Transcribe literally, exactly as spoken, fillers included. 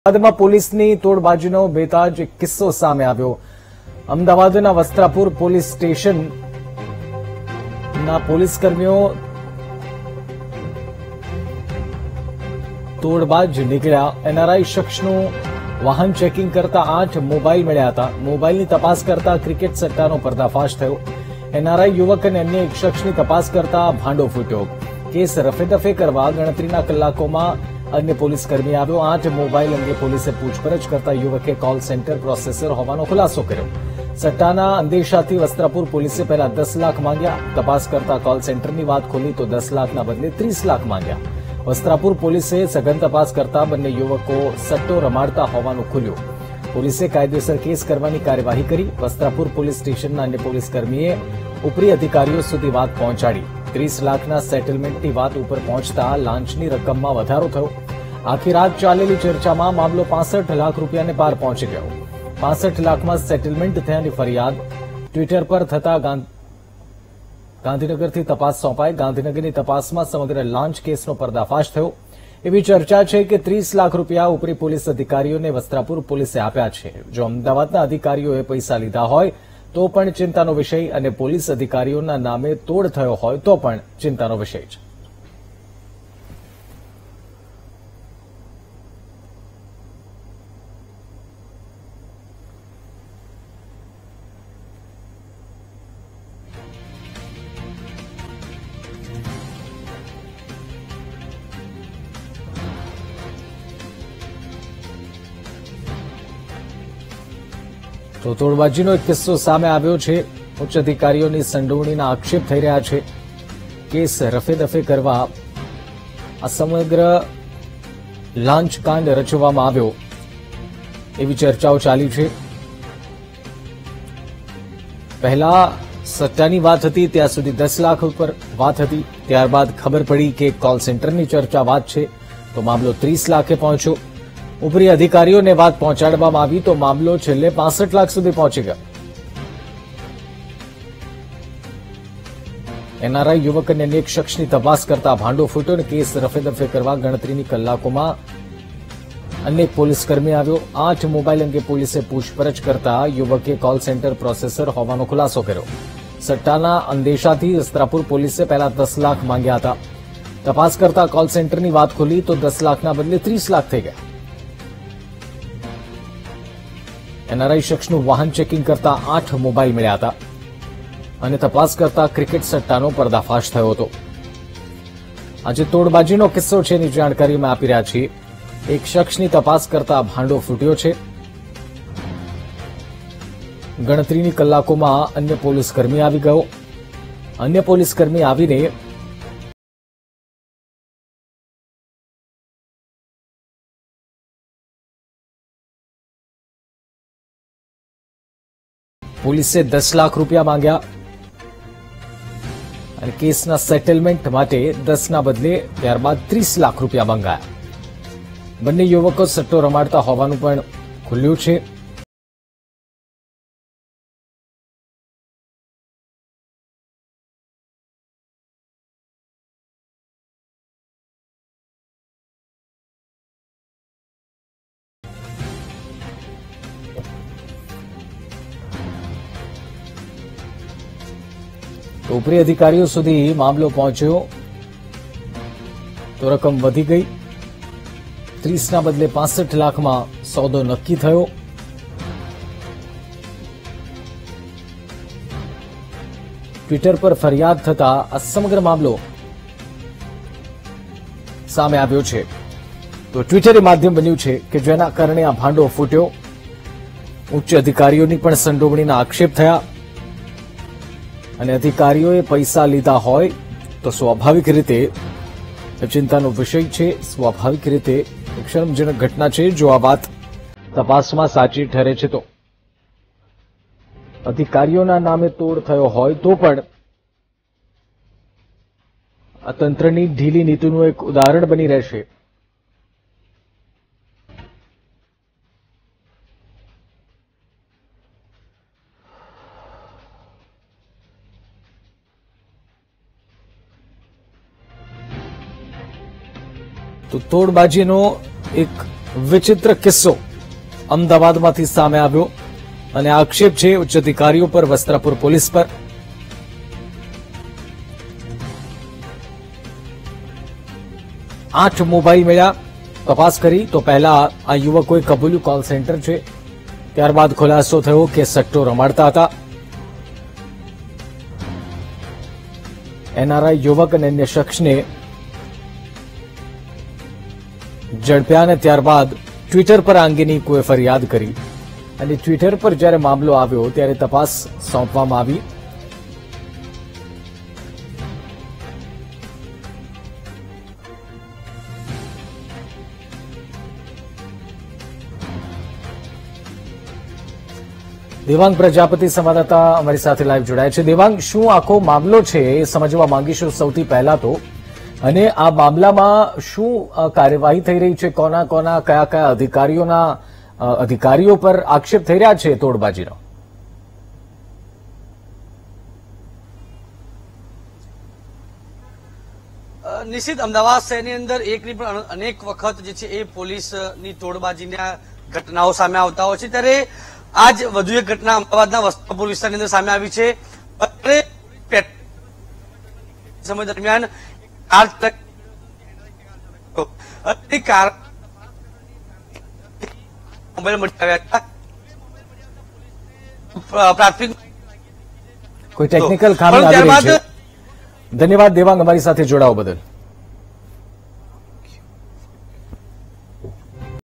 અમદાવાદમાં પોલીસની તોડબાજીનો બેતાજ એક કિસ્સો સામે આવ્યો। અમદાવાદના વસ્ત્રાપુર પોલીસ સ્ટેશનના પોલીસકર્મીઓ તોડબાજ નીકળ્યા। એનઆરઆઈ શખ્સનું વાહન ચેકિંગ કરતા આઠ મોબાઈલ મળ્યા હતા। મોબાઈલની તપાસ કરતા ક્રિકેટ સટ્ટાનો પર્દાફાશ થયો। એનઆરઆઈ યુવક અને અન્ય એક શખ્સની તપાસ કરતા ભાંડો ફૂટ્યો। કેસ રફેદફે કરવા ગણતરીના કલાકોમાં अन्य पुलिसकर्मी આવ્યો। आठ मोबाइल अंगे पुलिसे पूछपरछ करता युवके कॉल सेंटर प्रोसेसर होવાનો खुलासो કર્યો। सट्टाना अंदेशाथी वस्त्रापुर पुलिसे पहला दस लाख मांग्या। तपास करता कॉल सेंटरनी वात खोली तो दस लाखना बदले तीस लाख मांग्या। वस्त्रापुर पुलिसे सघन तपास करता बंने युवको सट्टो रमाडता होવાનું खुल्યું। पुलिसे कायदेसर केस करवानी कार्यवाही करी। वस्त्रापुर पुलिस स्टेशनना अन्य पुलिसकर्मीए उपरी अधिकारीओ सुधी वात पहोंचाडी। तीस लाखना सेटलमेंटनी वात उपर पहोंचता लांचनी रकममां वधारो थयो। आखी रात चालेली चर्चामां मामलो पांसठ लाख रूपियाने पार पहोंची गयो। पांसठ लाखमां सेटलमेंट थयानी फरियाद ट्विटर पर थता गांधीनगरथी तपास सोंपाई। गांधीनगरनी तपासमां समग्र लांच केसनो पर्दाफाश थयो। एवी चर्चा छे के तीस लाख रूपिया उपरी पोलीस अधिकारीओने वस्त्रापुर पोलीसे आप्या छे। जो अमदावादना अधिकारीओए पैसा लीधा होय तो पण चिंतानो विषय अने पोलीस अधिकारीओना नामे तोड़ थयो होय तो पण चिंतानो विषय छे। तो तोड़बाजीनो एक किस्सो सामे આવ્યો છે। ઉચ્ચ અધિકારીઓની સંડોવણીના આક્ષેપ થઈ રહ્યા છે। કેસ રફેદફે કરવા આ સમગ્ર લાંચ કાંડ રચવામાં આવ્યો એવી ચર્ચાઓ ચાલી છે। પહેલા સટ્ટાની વાત હતી, ત્યાં સુધી દસ લાખ ઉપર વાત હતી। ત્યારબાદ ખબર પડી કે કોલ સેન્ટરની ચર્ચા વાત છે તો મામલો ત્રીસ લાખે પહોંચ્યો। ઉપરી અધિકારીઓને વાત પહોંચાડવામાં આવી તો મામલો છેલ્લે પાસઠ લાખ સુધી પહોંચી ગયો। એનઆરઆઈ યુવક અને અનેક શખ્સની તપાસ કરતા ભાંડો ફૂટ્યો અને કેસ રફેદફે કરવા ગણતરીની કલાકોમાં અનેક પોલીસકર્મી આવ્યો। આઠ મોબાઈલ અંગે પોલીસે પૂછપરછ કરતા યુવકે કોલ સેન્ટર પ્રોસેસર હોવાનો ખુલાસો કર્યો। સટ્ટાના અંદેશાથી વસ્ત્રાપુર પોલીસે પહેલા દસ લાખ માંગ્યા હતા। તપાસ કરતા કોલ સેન્ટરની વાત ખોલી તો દસ લાખના બદલે ત્રીસ લાખ થઈ ગયા। एनआरआई शख्सનું વાહન ચેકિંગ કરતા આઠ મોબાઈલ મળ્યા હતા અને તપાસ કરતા ક્રિકેટ સટ્ટાનો પર્દાફાશ થયો હતો। આજે તોડબાજીનો કિસ્સો છે એની જાણકારી અમે આપી રહ્યા છીએ। એક શખ્સની તપાસ કરતા ભાંડો ફૂટ્યો છે। ગણતરીની કલાકોમાં અન્ય પોલીસકર્મી આવી ગયો। અન્ય પોલીસકર્મી આવીને પોલીસે દસ લાખ રૂપિયા માંગ્યા અને કેસના સેટલમેન્ટ માટે દસના બદલે ત્યારબાદ ત્રીસ લાખ રૂપિયા મંગાયા। બંને યુવકો સટ્ટો રમાડતા હોવાનું પણ ખુલ્યું છે। तो उपरी अधिकारीओ सुधी मामलो पहोंच्यो तो रकम वधी गई। तीस ना बदले पांसठ लाख में सौदो नक्की थयो। ट्विटर पर फरियाद थता आ समग्र मामलो सामे आव्यो छे। तो ट्विटर माध्यम बन्युं छे के जेना कारणे आ भांडो फूट्यो। उच्च अधिकारीओनी पण संडोवणीना आक्षेप थया અને અધિકારીઓએ પૈસા લીધા હોય તો સ્વાભાવિક રીતે ચિંતાનો વિષય છે। સ્વાભાવિક રીતે એક શરમજનક ઘટના છે। જો આ વાત તપાસમાં સાચી ઠરે છે તો અધિકારીઓના નામે તોડ થયો હોય તો પણ આ તંત્રની ઢીલી નીતિનું એક ઉદાહરણ બની રહેશે। तो तोड़बाजीनो एक વિચિત્ર કિસ્સો અમદાવાદમાંથી સામે આવ્યો અને આક્ષેપ છે ઉચ્ચ અધિકારીઓ પર, વસ્ત્રાપુર પોલીસ પર. આઠ મોબાઈલ મળ્યા. તપાસ કરી તો પહેલા આ યુવકોએ કબૂલ્યું કોલ સેન્ટર છે. ત્યારબાદ ખુલાસો થયો કે સટ્ટો રમાડતા હતા. એનઆરઆઈ યુવક અને અન્ય શખ્સને ઝડપ્યા અને ત્યારબાદ ટ્વિટર પર આ અંગેની કોઈ ફરિયાદ કરી અને ટ્વિટર પર જ્યારે મામલો આવ્યો ત્યારે તપાસ સોંપવામાં આવી. દેવાંગ પ્રજાપતિ સંવાદદાતા અમારી સાથે લાઈવ જોડાય છે. દેવાંગ, શું આખો મામલો છે એ સમજવા માંગીશું સૌથી પહેલા તો, અને આ મામલામાં શું કાર્યવાહી થઈ રહી છે? કોના કોના કયા કયા અધિકારીઓના અધિકારીઓ પર આક્ષેપ થઈ રહ્યા છે તોડબાજીનો? નિશ્ચિત અમદાવાદ શહેરની અંદર એકની પણ અનેક વખત જે છે એ પોલીસની તોડબાજીના ઘટનાઓ સામે આવતા હોય છે, ત્યારે આજ વધુ એક ઘટના અમદાવાદના વસ્ત્રાપુર વિસ્તારની અંદર સામે આવી છે. સમય દરમિયાન કાર મોબાઈલ મળી આવ્યા હતા. પ્રાથમિક કોઈ ટેકનિકલ ખામી આવી રહી છે. ધન્યવાદ દેવાંગ, અમારી સાથે જોડાવા બદલ.